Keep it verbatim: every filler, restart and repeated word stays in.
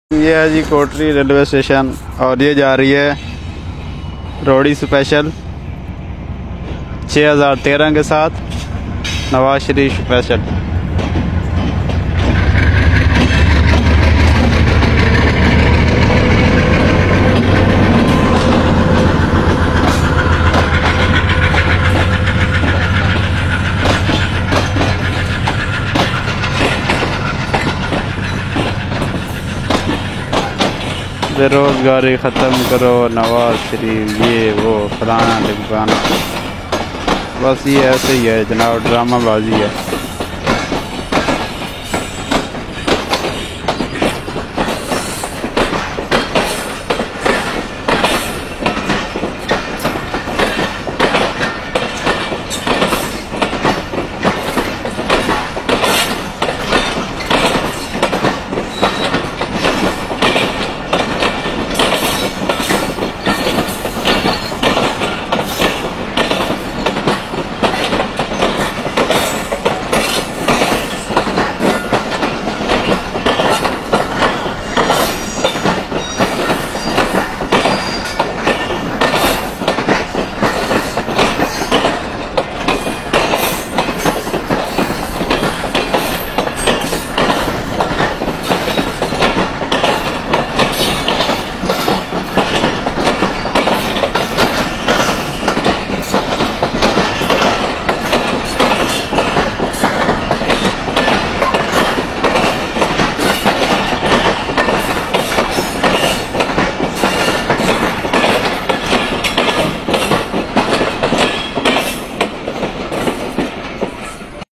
ये है जी कोटरी railway station और ये जा रही है रोहड़ी स्पेशल छः हज़ार तेरह के साथ नवाज शरीफ स्पेशल। बेरोज़गारी ख़त्म करो नवाज शरीफ, ये वो फलाना ढिमकाना, बस ये ऐसे ही है जनाब, ड्रामाबाजी है।